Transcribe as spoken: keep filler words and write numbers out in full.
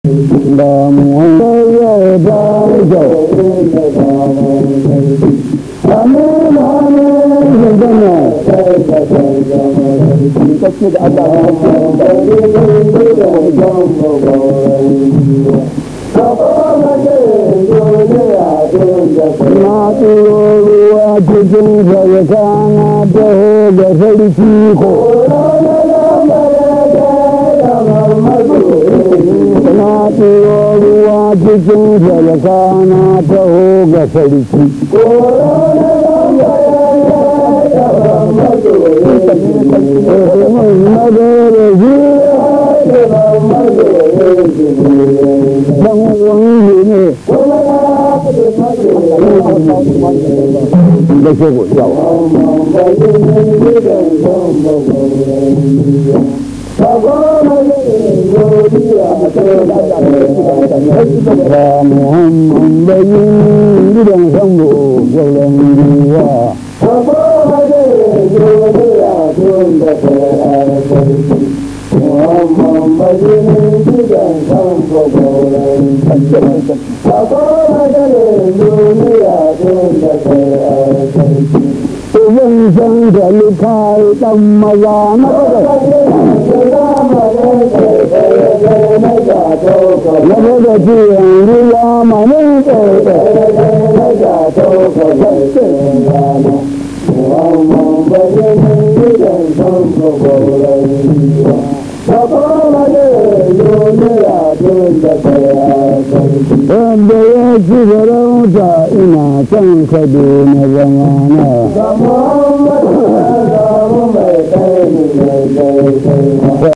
da mu ya da jo ame ame zana kace da Allah na tsoro ruwa cikin zarka na taho da sarki ko na tsoro ruwa cikin zarka na taho ga sarki dan wani ne da ke yawa ba muhammad bayin gidan sambo gwauran giwa Uban san kai dan maza na na da jiyan ruwa manin tsaye wanda ya ci farauta ina can kaduna zamana